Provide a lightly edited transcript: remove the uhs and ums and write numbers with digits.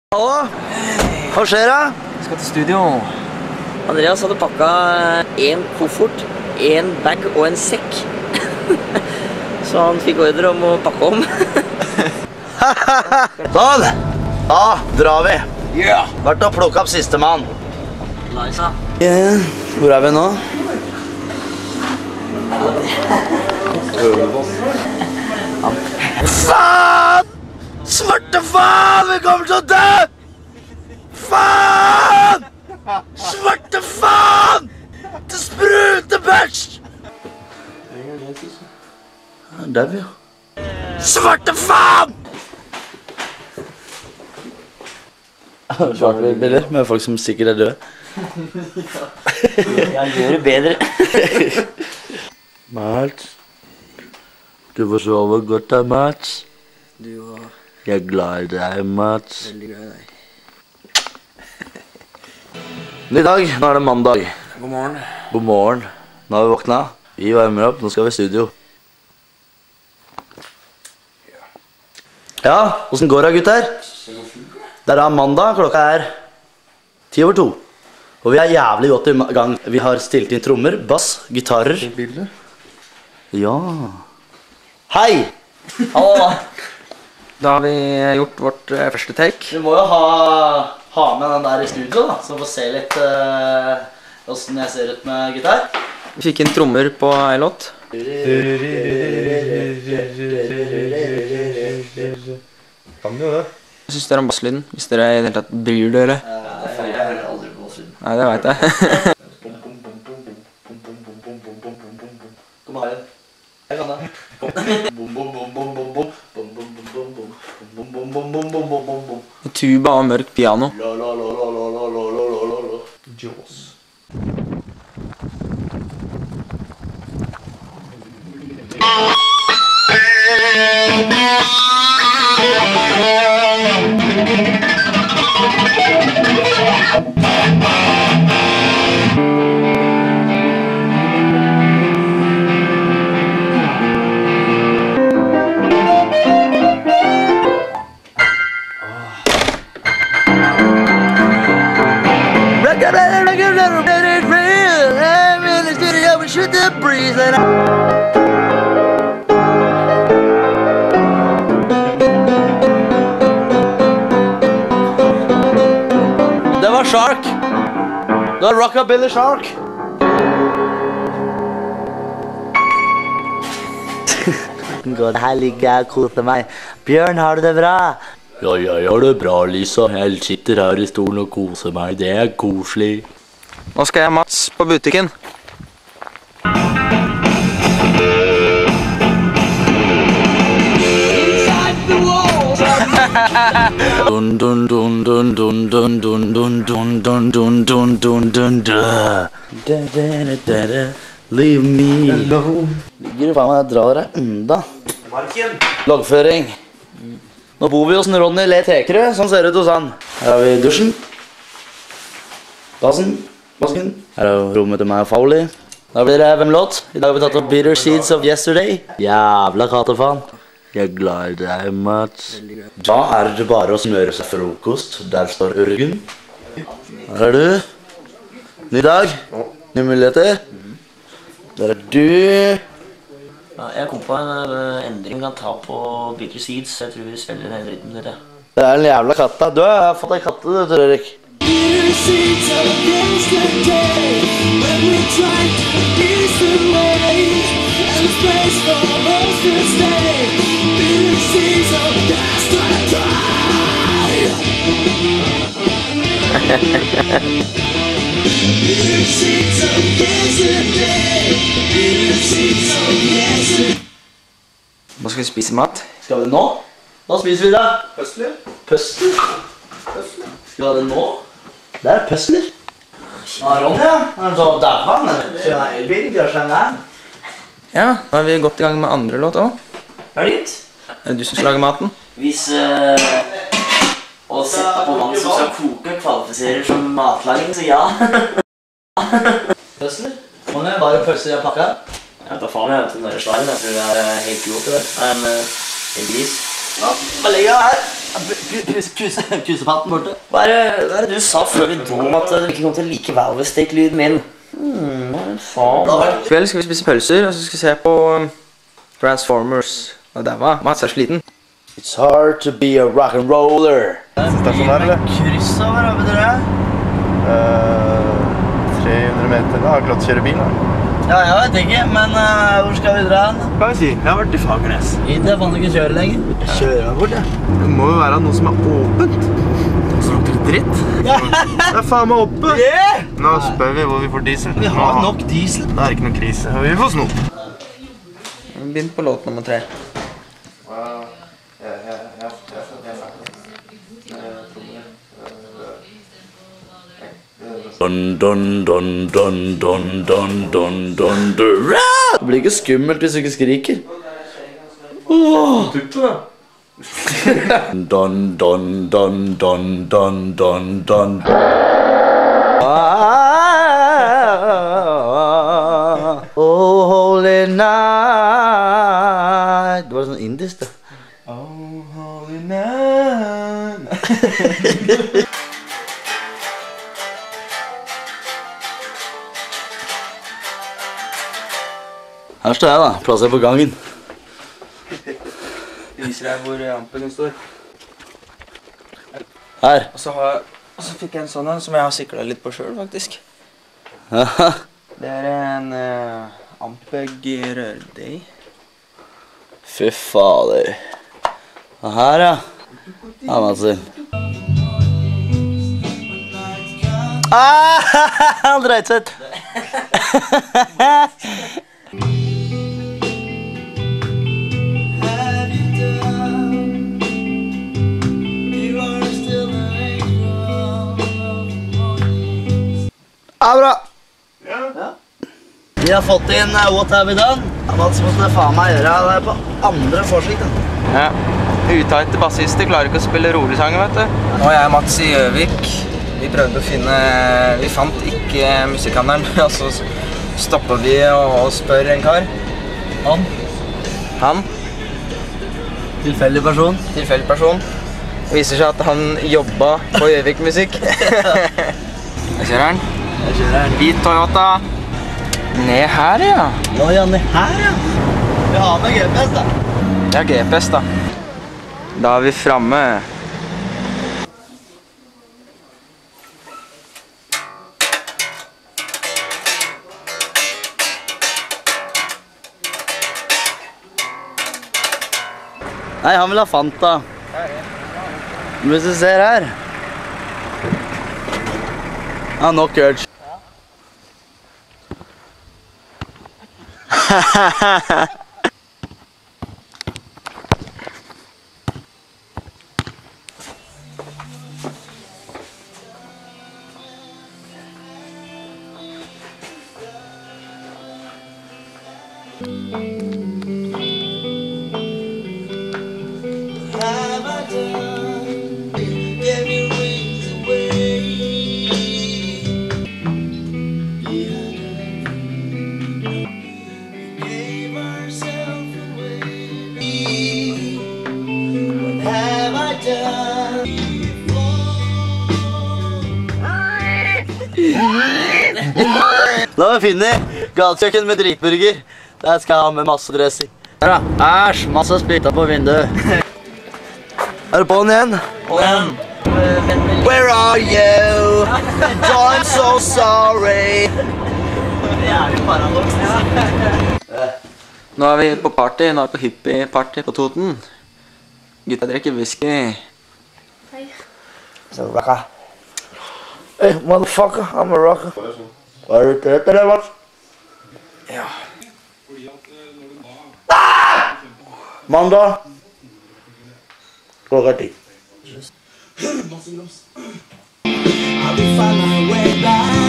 Hallo? Hva skjer da? Vi skal til studio. Andreas hadde pakket en koffert, en bag og en sekk. Så han fikk ordre om å pakke om. Sånn! Da drar vi. Vært og plukket opp siste mann. Liza. Hvor er vi nå? Faen! Svarte faen! Vi kommer til å dø! Faen! Svarte faen! Det spruter bæsj! Der vi, ja. Svarte faen! Svarte bilder med folk som sikkert er døde. Jeg gjør det bedre. Mats, du får sove godt da, Mats. Du var Jeg er glad i deg, Mats. veldig glad i deg. I dag, nå er det mandag. God morgen. God morgen. Nå har vi våkna. Vi varmer opp, nå skal vi i studio. Ja, hvordan går det, gutter? Det er da mandag, klokka er 2:10. Og vi er jævlig godt i gang. Vi har stilt inn trommer, bass, gitarer. Ja. Hei! Hallo. Da har vi gjort vårt første take. Vi må jo ha med den der i studio, da, så vi får se litt hvordan jeg ser ut med gitar. Vi fikk inn trommer på en låt. Kan jo det. Jeg synes dere om basslyden, hvis dere i det hele tatt bryr dere. Jeg hører aldri på oss. Nei, det vet jeg. Kom her. Jeg kan det. Tuba og mørk piano. Jaws. Det var Shark. Det var Rockabilly Shark. God, her ligger jeg og koser meg. Bjørn, har du det bra? Ja, jeg har det bra, Lisa. Jeg sitter her i stolen og koser meg. Det er koselig. Nå skal jeg og Mats på butikken. Dun dun dun dun dun dun dun dun dun dun dun dun dun dun da da da da. Leave me alone. Ligger du faen meg og drar deg unna? Loggføring. Nå bor vi hos Ronny Le Tekerø, sånn ser det ut hos han. Her har vi dusjen. Dassen. Vasken. Her er rommet til meg og Fauli. Da blir det hvem låt? I dag har vi tatt opp Bitter Seeds of Yesterday. Jævla katefaen. Jeg er glad i deg, Mats. Da er det bare å smøre seg frokost. Der står Ørgen. Her er du. Ny dag. Nye muligheter. Der er du. Ja, jeg kom på en endring kan ta på Bitter Seeds, så jeg tror vi spiller den dritten litt, ja. Det er den jævla katta. Du har fått en katte, du, tror Erik. Bitter seeds of yesterday, when we tried to ease the way, and space for us to stay. Bitter seeds of yesterday. Bitter seeds of yesterday. Bitter seeds of yesterday. Nå skal vi spise mat. Skal vi det nå? Da spiser vi det. Høstlig? Pøsler. Skal vi ha det nå? Det er pøsler. Ja, Ronny, ja. Han er så dævan, eller? Så jeg er elbil, gjør seg en gang. Ja, nå er vi godt i gang med andre låt også. Er det gitt? Er det du som skal lage maten? Hvis å sette på vann som skal koke kvalifiserer som matlaging, så ja. Pøsler? Ronny, bare pøsler jeg pakka. Jeg tar faen, jeg vet den der slangen. Jeg tror det er helt lov til det. En gris. Ja, bare legger jeg her. Kusepatten borte. Hva er det du sa før vi dro om at du ikke kom til å like valvesteak-lyden min? I kveld skal vi spise pølser, og så skal vi se på Transformers. Og der var Mats er sliten. It's hard to be a rock'n'roller. Stasjonær, eller? Kryss over, hva betyr det? 300 meter, da. Glatt kjøre bil, da. Ja, jeg vet ikke, men hvor skal vi dra hen? Hva vil jeg si? Jeg har vært i Fagernes. Jeg kan ikke kjøre lenger. Kjører meg bort, ja. Det må jo være noe som er åpent. Så lukter det dritt. Det er faen meg oppe. Nå spør vi hvor vi får diesel. Vi har nok diesel. Det er ikke noe krise. Vi får snop. Begynn på låt nummer 3. Dun, dun, dun, dun, dun, dun, dun, dun, dun. Det blir ikke skummelt hvis du ikke skriker. Dun, dun, dun, dun, dun, dun, dun. Oh, holy night. Det var sånn indisk, det. Oh, holy night. Her står jeg da, plasser på gangen. Jeg viser deg hvor ampen står. Her. Og så fikk jeg en sånn her som jeg har siklet litt på selv, faktisk. Det er en Ampeg-rørdeg. Fy fader. Og her, ja. Ja, Matsen. Han dreit seg ut. Ja, bra. Ja. Vi har fått inn What Have We Done. Mats måtte det faen meg gjøre. Det er på andre forsøk, da. Ja. Uttalte bassister klarer ikke å spille rolig sanger, vet du. Nå er jeg Mats i Gjøvik. Vi prøvde å finne... Vi fant ikke musikhandelen. Og så stoppet vi og spør en kar. Han. Tilfeldig person. Tilfeldig person. Det viser seg at han jobbet på Gjøvik Musikk. Jeg kjører den. Hvit Toyota. Ned her, ja. Ja, ned her, ja. Vi har med GPS, da. Det er GPS, da. Da er vi fremme. Nei, han vil ha Fanta. Hvis du ser her. Ja, nok urge. Da har vi funnet gatekjøkken med dritburger. Der skal jeg ha med masse dressing. Her da, æsj, masse spytta på vinduet. Er du på den igjen? På den. Where are you? I'm so sorry. Det er jo paradoks. Nå er vi på party, nå er vi på hippie-party på Toten. Gutta drikker whisky. Så rocker. Hey, motherfucker, I'm a rocker. Hva er det til dette, Mats? Ja. Mandag. Klokka 10. I'll find my way back.